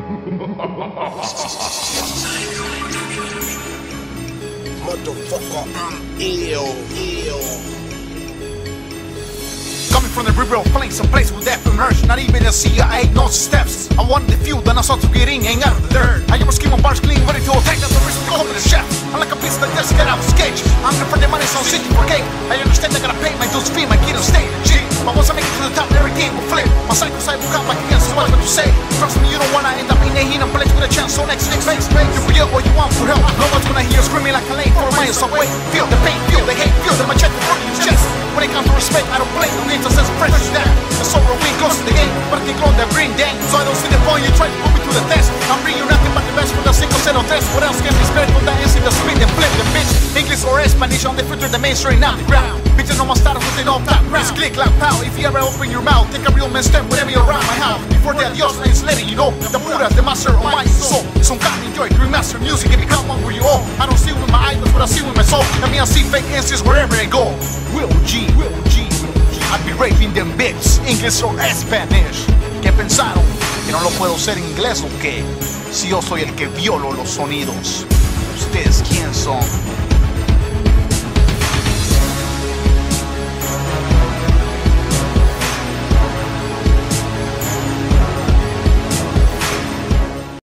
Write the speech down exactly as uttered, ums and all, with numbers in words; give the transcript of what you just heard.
Motherfucker, I'm ill, ill. Coming from the river of flames, a place where death emerged. Not even a C I A knows steps. I wanted the few, then I saw to get in, ain't out of the dirt. I am scheme on bars clean, ready to attack. That's the risk of the chef. I'm like a beast that just get out of sketch. I'm here for the money, so city for cake. I understand I gotta pay my dues fee, my kid on stage. G, but once I make it to the top, everything will flip. My cycle side will come back again, so what am I to say? Trust me, you don't wanna end up in a hidden place with a chance. So next, next, next, next. You real or you want for help. No one's gonna hear screaming like a lane four miles away. Feel the pain, feel the hate, feel the machete from your chest. When it comes to respect, I don't play no games, I says fresh as that. The sorrow win close to the game, but I think on that bring down. So I don't see the point, you try to put me to the test. I'm bringing nothing but the best for the single set of tests. What else can be spared from that instant, the spin and flip the bitch. English or Spanish on the future, the mainstream, not the ground. Bitches on my status, they don't top ground. It's click like pow, if you ever open your mouth, take a real man step whenever you're around my house. Before the adios, I ain't letting you know. The pura, the master of my soul. It's on God, enjoy, remaster music, and become one where you all. I don't see with my eyes, but I see with my soul. I mean, I see fake answers wherever I go. Will G, Will G. I'd be raping them bits, English or Spanish. ¿Qué pensaron? ¿Que no lo puedo hacer en inglés o qué? Si yo soy el que violo los sonidos, ¿ustedes quién son?